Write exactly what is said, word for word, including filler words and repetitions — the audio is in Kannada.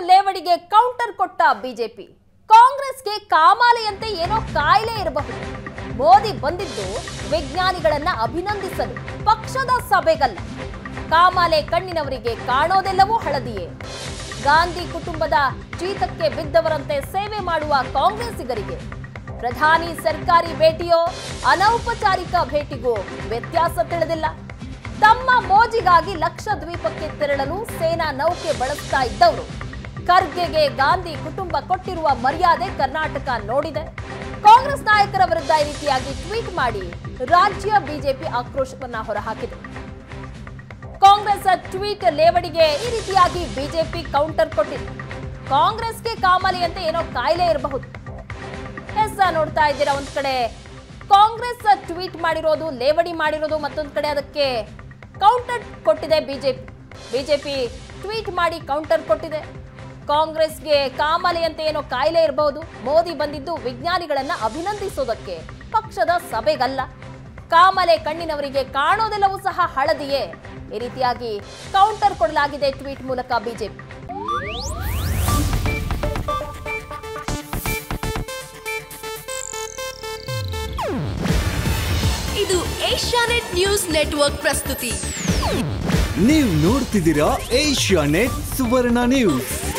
ಲೇವಡಿಗೆ ಕೌಂಟರ್ ಕೊಟ್ಟ ಬಿಜೆಪಿ. ಕಾಂಗ್ರೆಸ್ಗೆ ಕಾಮಾಲೆಯಂತೆ ಏನೋ ಕಾಯಿಲೆ ಇರಬಹುದು. ಮೋದಿ ಬಂದಿದ್ದು ವಿಜ್ಞಾನಿಗಳನ್ನ ಅಭಿನಂದಿಸಲು, ಪಕ್ಷದ ಸಭೆಗಲ್ಲ. ಕಾಮಾಲೆ ಕಣ್ಣಿನವರಿಗೆ ಕಾಣೋದೆಲ್ಲವೂ ಹಳದಿಯೇ. ಗಾಂಧಿ ಕುಟುಂಬದ ಚೀತಕ್ಕೆ ಬಿದ್ದವರಂತೆ ಸೇವೆ ಮಾಡುವ ಕಾಂಗ್ರೆಸ್ಸಿಗರಿಗೆ ಪ್ರಧಾನಿ ಸರ್ಕಾರಿ ಭೇಟಿಯೋ ಅನೌಪಚಾರಿಕ ಭೇಟಿಗೂ ವ್ಯತ್ಯಾಸ ತಿಳಿದಿಲ್ಲ. ತಮ್ಮ ಮೋಜಿಗಾಗಿ ಲಕ್ಷದ್ವೀಪಕ್ಕೆ ತೆರಳಲು ಸೇನಾ ನೌಕೆ ಬಳಸ್ತಾ ಇದ್ದವರು ಖರ್ಗೆಗೆ ಗಾಂಧಿ ಕುಟುಂಬ ಕೊಟ್ಟಿರುವ ಮರ್ಯಾದೆ ಕರ್ನಾಟಕ ನೋಡಿದೆ. ಕಾಂಗ್ರೆಸ್ ನಾಯಕರ ವಿರುದ್ಧ ಈ ರೀತಿಯಾಗಿ ಟ್ವೀಟ್ ಮಾಡಿ ರಾಜ್ಯ ಬಿಜೆಪಿ ಆಕ್ರೋಶವನ್ನ ಹೊರಹಾಕಿದೆ. ಕಾಂಗ್ರೆಸ್ ಟ್ವೀಟ್ ಲೇವಡಿಗೆ ಈ ರೀತಿಯಾಗಿ ಬಿಜೆಪಿ ಕೌಂಟರ್ ಕೊಟ್ಟಿದೆ. ಕಾಂಗ್ರೆಸ್ಗೆ ಕಾಮಾಲೆಯಂತೆ ಏನೋ ಕಾಯಿಲೆ ಇರಬಹುದು. ಎಸ್ ನೋಡ್ತಾ ಇದ್ದೀರಾ, ಒಂದ್ ಕಡೆ ಕಾಂಗ್ರೆಸ್ ಟ್ವೀಟ್ ಮಾಡಿರೋದು, ಲೇವಡಿ ಮಾಡಿರೋದು, ಮತ್ತೊಂದ್ ಕಡೆ ಅದಕ್ಕೆ ಕೌಂಟರ್ ಕೊಟ್ಟಿದೆ ಬಿಜೆಪಿ. ಬಿಜೆಪಿ ಟ್ವೀಟ್ ಮಾಡಿ ಕೌಂಟರ್ ಕೊಟ್ಟಿದೆ. ಕಾಂಗ್ರೆಸ್ಗೆ ಕಾಮಾಲೆಯಂತೆ ಏನೋ ಕಾಯಿಲೆ ಇರಬಹುದು. ಮೋದಿ ಬಂದಿದ್ದು ವಿಜ್ಞಾನಿಗಳನ್ನ ಅಭಿನಂದಿಸೋದಕ್ಕೆ, ಪಕ್ಷದ ಸಭೆಗಲ್ಲ. ಕಾಮಾಲೆ ಕಣ್ಣಿನವರಿಗೆ ಕಾಣೋದೆಲ್ಲವೂ ಸಹ ಹಳದಿಯೇ. ಈ ರೀತಿಯಾಗಿ ಕೌಂಟರ್ ಕೊಡಲಾಗಿದೆ ಟ್ವೀಟ್ ಮೂಲಕ ಬಿಜೆಪಿ. ಇದು ಏಷ್ಯಾನೆಟ್ ನ್ಯೂಸ್ ನೆಟ್ವರ್ಕ್ ಪ್ರಸ್ತುತಿ. ನೀವು ನೋಡ್ತಿದ್ದೀರಾ ಏಷ್ಯಾನೆಟ್ ಸುವರ್ಣ ನ್ಯೂಸ್.